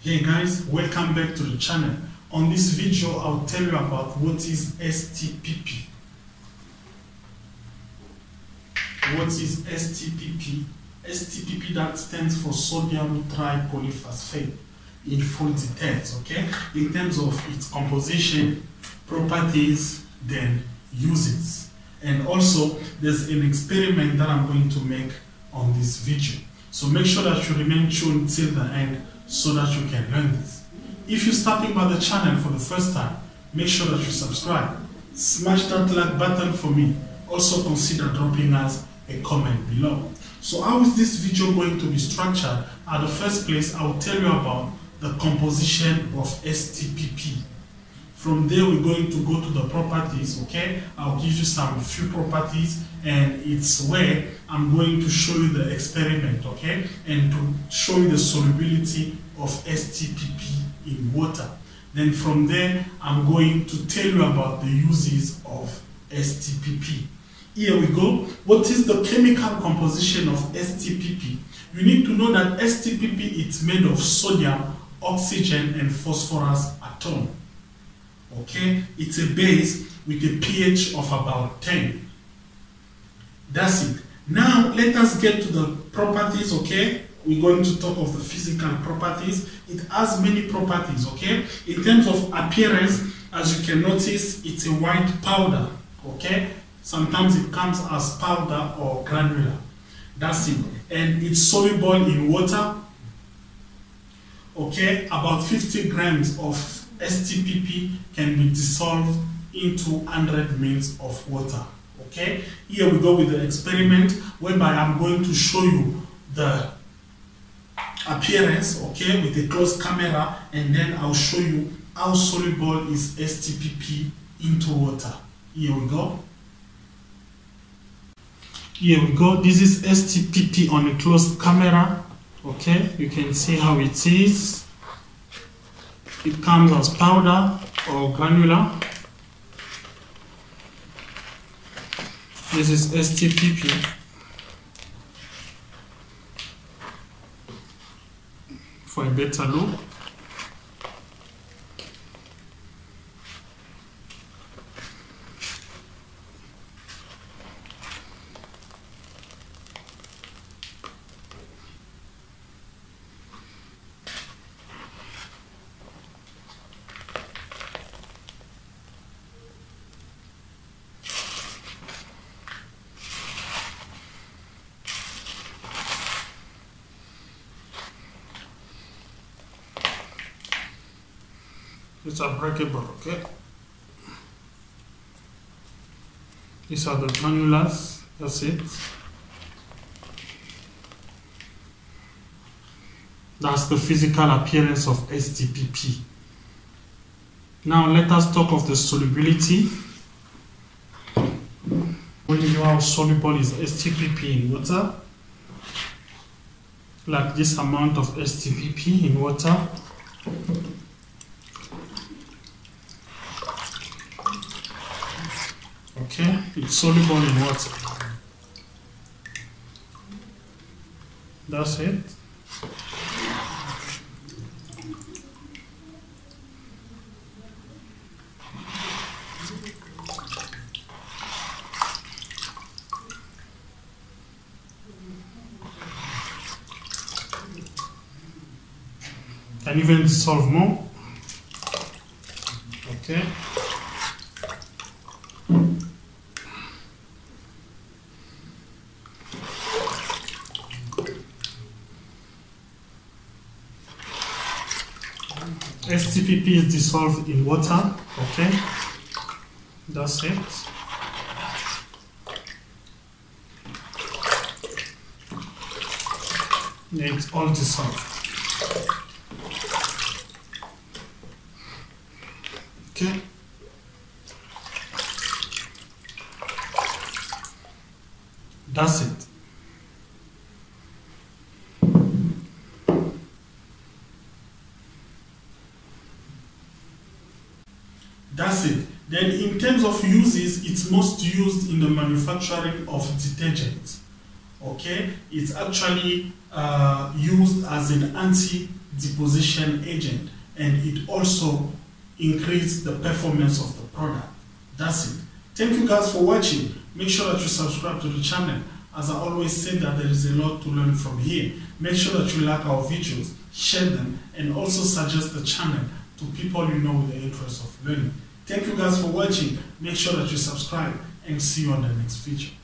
Hey guys, welcome back to the channel. On this video, I'll tell you about what is STPP. What is STPP? STPP, that stands for sodium tripolyphosphate in full details, okay? In terms of its composition, properties, then uses. And also, there's an experiment that I'm going to make on this video. So make sure that you remain tuned till the end so that you can learn this. If you're starting by the channel for the first time, make sure that you subscribe. Smash that like button for me. Also consider dropping us a comment below. So how is this video going to be structured? At the first place, I will tell you about the composition of STPP. From there, we're going to go to the properties, okay? I'll give you some few properties, and it's where I'm going to show you the experiment, okay? And to show you the solubility of STPP in water. Then from there, I'm going to tell you about the uses of STPP. Here we go. What is the chemical composition of STPP? You need to know that STPP is made of sodium, oxygen, and phosphorus atom. Okay, it's a base with a pH of about 10. That's it. Now let us get to the properties, okay? We're going to talk of the physical properties. It has many properties, okay? In terms of appearance, as you can notice, it's a white powder, okay? Sometimes it comes as powder or granular. That's it. And it's soluble in water, okay? About 50 grams of STPP can be dissolved into 100 ml of water. Okay, here we go with the experiment whereby I'm going to show you the appearance, okay, with a close camera, and then I'll show you how soluble is STPP into water. Here we go. Here we go. This is STPP on a closed camera. Okay, you can see how it is. It comes as powder or granular. This is STPP. For a better look. It's unbreakable, okay? These are the granulars, that's it. That's the physical appearance of STPP. Now let us talk of the solubility. When you know how soluble is STPP in water, like this amount of STPP in water, okay, it's soluble in water. That's it. Can even dissolve more. Okay. STPP is dissolved in water, okay? That's it. Yeah, it's all dissolved. Okay. That's it. That's it. Then in terms of uses, it's most used in the manufacturing of detergents. Okay, it's actually used as an deposition agent, and it also increases the performance of the product. That's it. Thank you guys for watching. Make sure that you subscribe to the channel. As I always say that there is a lot to learn from here. Make sure that you like our videos, share them, and also suggest the channel to people you know with the interest of learning. Thank you guys for watching. Make sure that you subscribe, and see you on the next video.